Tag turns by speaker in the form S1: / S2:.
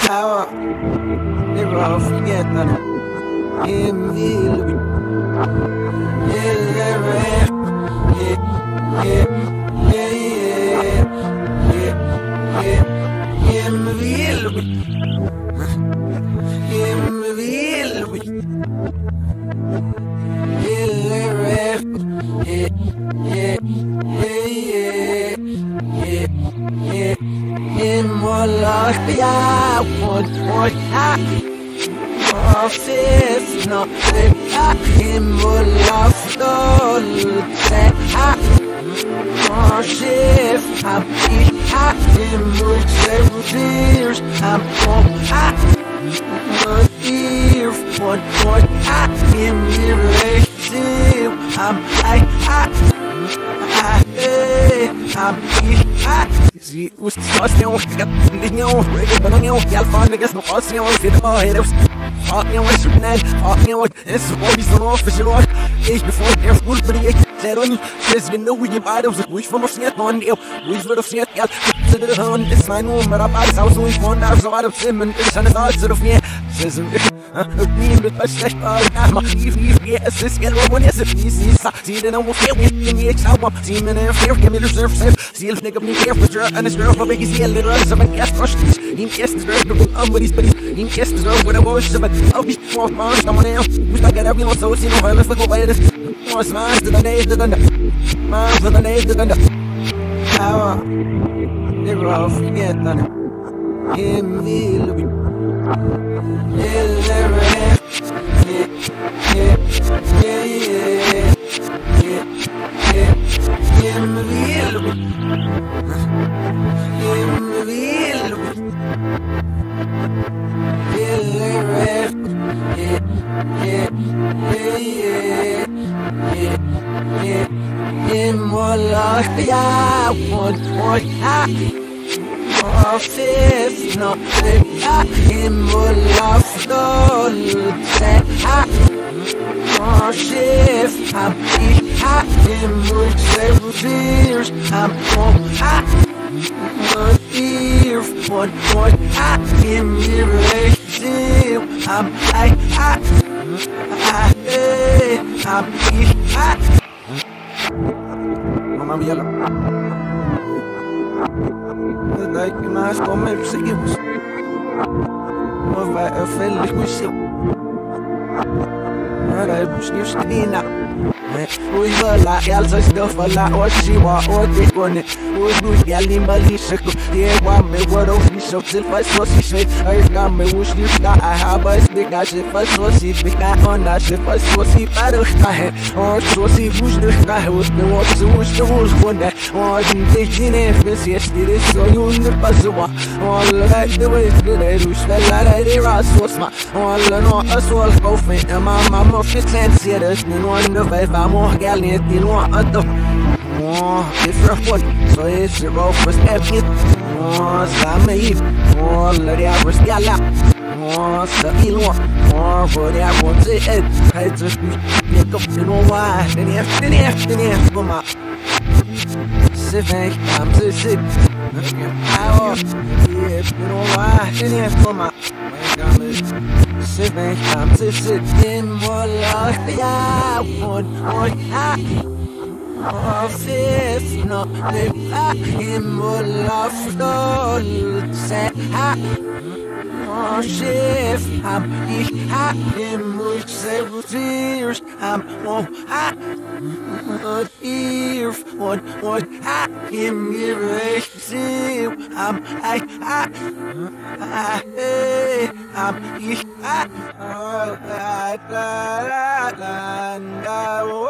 S1: power, never forget that. Him will be. Him will be. Him will be. In one life, yeah, what office, no, in one life, don't say, shift, I'm in which several years, I'm here, what in the relationship, see, was lost now, got the new, but on your find against the lost now, if it all hit us. Talking with your name, talking with this, what is the official art? Age before their school, but he said on you, says, you know, we buy those, we from a snap on you, we sort of snap, yeah, to the home, this my room, but I house, we found out so out of him, and it's on the thoughts of me, says, me, but I say, I'm a thief, yes, this get one, yes, if he sees, see, then I will fail with me, it's how I'm seeing and fair, give me the surf, see, if nigga, me care for and his girl, for big, see a little, some gas rush, he gets the girl, but he's, he gets the girl with a voice, but I'll be for months, someone else. Wish I got everyone so see no let's look away this. More smiles to the days to thunder. Miles to the days to thunder. Power, never forget thunder. Him will be. He'll never have. Him will be. Him will be. In one life, yeah, what office, no, in one life, don't say, shift, I'm in which several years, I'm here, what in the relationship, I'm Mamma mia, dai che mais come seguimos, mas vai feliz com isso. Agora busquemos Tina. We were like Elsa stuff a lot, or she was or they on it. We do yelling Malaysia, yeah, one me what of me so till I saw she said, I got me wish you that I have a stick, I should first so see big on that ship, I saw see better, or so see who's the guy who's the one to wish the rules one that, or they didn't miss yesterday, so you in the puzzle, all like the way they do, spell like they are so smart, all know us all go faint, and my mama fits and see us, no wonder if I'm more gallant than one other. Different one, so it's your roll for stepping. Sammy, let the hours get out. Sabilo, for the hours it. I just make up to know why. Then after, come out. Sitting, I'm to sit. How, if you know why, then after, come out. Sitting, I'm to sit in more like yeah, one. Office, no, in more love, don't say, shift, I'm in which several years, I'm here, what in the relationship, I'm here,